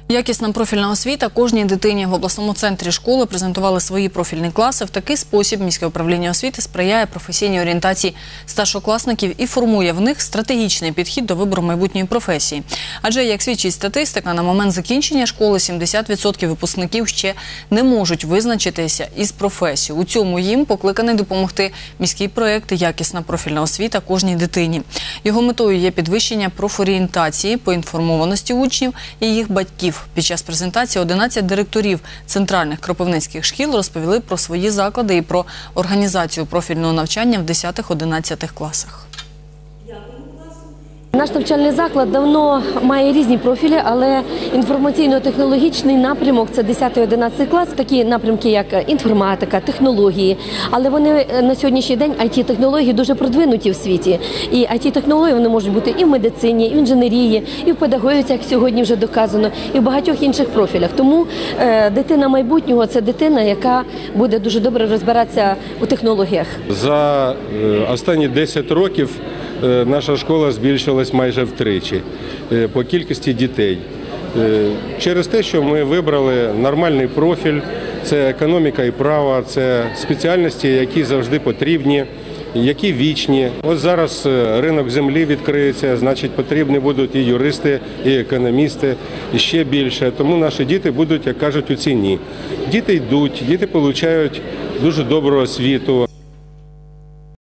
Якісна профільна освіта кожній дитині. В обласному центрі школи презентували свої профільні класи. В такий спосіб міське управління освіти сприяє професійній орієнтації старшокласників і формує в них стратегічний підхід до вибору майбутньої професії. Адже, як свідчить статистика, на момент закінчення школи 70% випускників ще не можуть визначитися із професією. У цьому їм покликаний допомогти міський проєкт «Якісна профільна освіта кожній дитині». Його метою є підвищення профорієнтації, поінформованості учнів і їх батьків. Під час презентації 11 директорів центральних кропивницьких шкіл розповіли про свої заклади і про організацію профільного навчання в 10-11 класах. Наш навчальний заклад давно має різні профілі, але інформаційно-технологічний напрямок – це 10-11 клас, такі напрямки, як інформатика, технології. Але вони на сьогоднішній день, IT-технології, дуже продвинуті в світі. І IT-технології вони можуть бути і в медицині, і в інженерії, і в педагогіці, як сьогодні вже доказано, і в багатьох інших профілях. Тому дитина майбутнього – це дитина, яка буде дуже добре розбиратися у технологіях. За останні 10 років наша школа збільшилась майже втричі по кількості дітей. Через те, що ми вибрали нормальний профіль, це економіка і право, це спеціальності, які завжди потрібні, які вічні. Ось зараз ринок землі відкриється, значить потрібні будуть і юристи, і економісти, і ще більше. Тому наші діти будуть, як кажуть, у ціні. Діти йдуть, діти отримують дуже добру освіту.